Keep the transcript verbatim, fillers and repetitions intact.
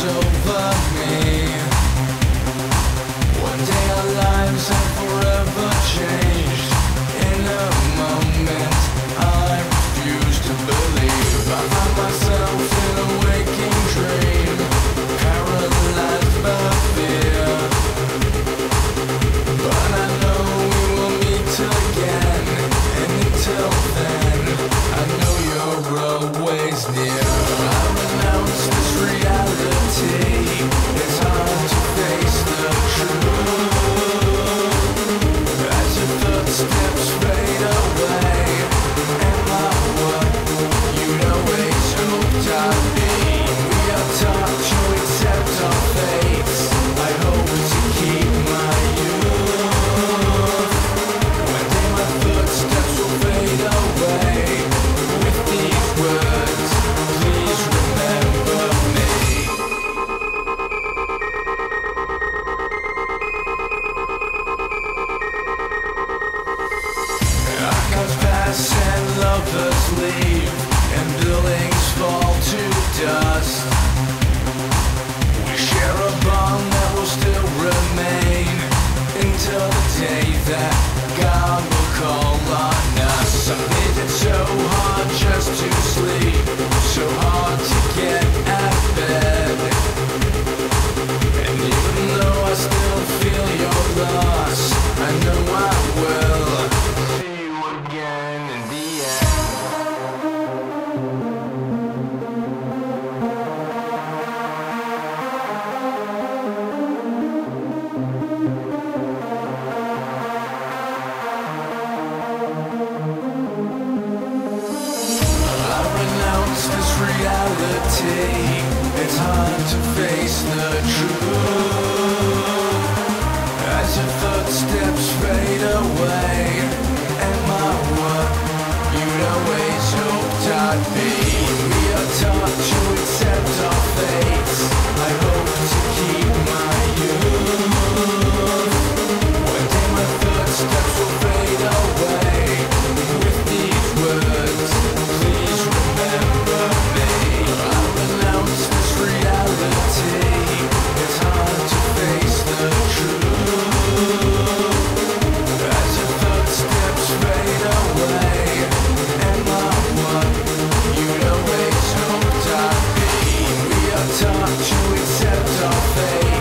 over me. One day our lives are forever changed. In a moment I refuse to believe. I find myself in a waking dream, paralyzed by fear. But I know we will meet again, and until then I know you're always near. I renounce this reality. It's hard to face the truth as your footsteps fade away. Am I what you'd always hoped I'd be? We are taught to accept our fates. I hope to keep my youth. One day my footsteps will fade away. With these words, please remember me. Archives pass and lovers leave, and buildings fall to dust. We share a bond that will still remain until the day that God will call on us. Some days it's so hard just to sleep, so hard to get out of bed. And even though I still feel your loss, I know I will see you again in the end. I renounce this reality. It's hard to face the truth as your footsteps fade away. Am I what you'd always hoped I'd be? We are taught to accept our fates. I hope to keep my youth. One day my footsteps will fade away. With these words, please remember me. I renounce this reality. It's hard to face the truth as your footsteps fade away. Am I what you'd always hoped I'd be? We are taught to accept our fate.